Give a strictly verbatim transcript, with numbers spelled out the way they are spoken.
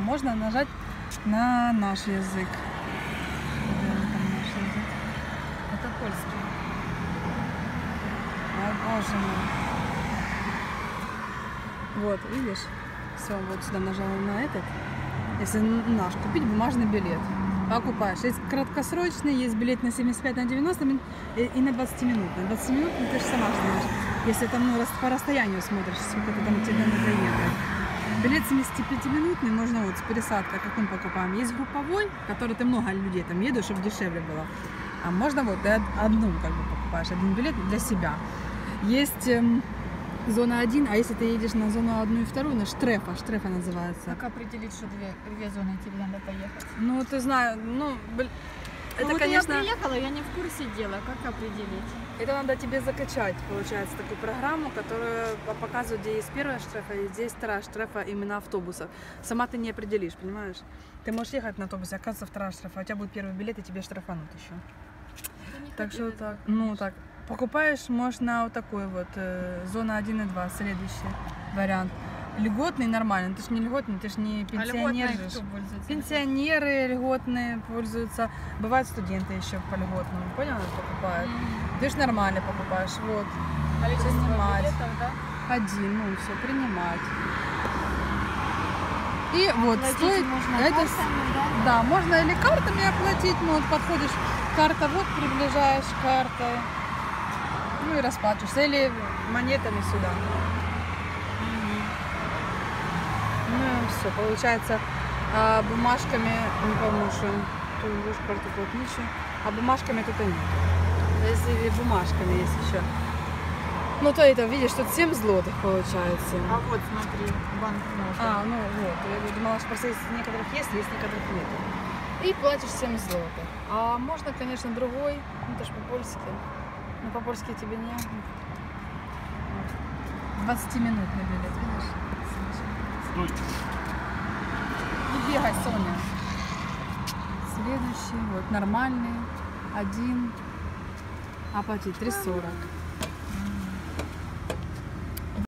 можно нажать на наш язык. Это польский. Ой, боже мой. Вот, видишь? Все, вот сюда нажала на этот. Если наш, купить бумажный билет. Покупаешь. Есть краткосрочный, есть билет на семьдесят пять, на девяносто минут и на двадцать минут. На двадцать минут, ну, ты же сама знаешь. Если там ну, по расстоянию смотришь, сколько ты там тебе надо ехать. Билет семидесятипятиминутный можно вот с пересадкой, как мы покупаем. Есть групповой, который ты много людей там едешь, чтобы дешевле было. А можно вот ты одну как бы покупаешь, один билет для себя. Есть эм, зона один, а если ты едешь на зону одну и вторую, на штрефа, штрефа называется. Как определить, что две, две зоны тебе надо поехать? Ну, ты знаешь, ну, блин, Ну, это, вот конечно... я приехала, я не в курсе дела, как определить? Это надо тебе закачать, получается, такую программу, которая показывает, где есть первая штрефа и где есть вторая штрефа именно автобусов. Сама ты не определишь, понимаешь? Ты можешь ехать на автобусе, оказывается, вторая штрефа, а у тебя будет первый билет, и тебе штрафанут еще. Так что вот так, ну так, покупаешь, можно вот такой вот, э, зона один и два, следующий вариант. Льготный нормальный, ты ж не льготный, ты ж не пенсионер. А кто пользуется? Пенсионеры льготные пользуются, бывают студенты еще по льготному, понял, покупают. Mm-hmm. Ты ж нормально покупаешь, вот. Количество принимать. билетов, да? Один, ну все, принимать. И вот Оплатить стоит, можно это, картами, да? да, можно или картами оплатить, ну вот подходишь, карта вот, приближаешь картой, ну и расплачиваешься, или монетами сюда. Ну все, получается, а бумажками, не помню, что тут будешь карту платничу, а бумажками тут и нет. Если бумажками есть еще. Ну то это, видишь, тут семь злотых получается. А вот смотри, банкнота. А, ну вот, я думала, что просто есть некоторых есть, есть некоторых нет. И платишь семь злотых. А можно, конечно, другой, ну это ж по-польски. Но по-польски тебе не. двадцатиминутный билет, видишь? Стой. Не бегай, Соня. Следующий, вот, нормальный, один, оплатить три сорок.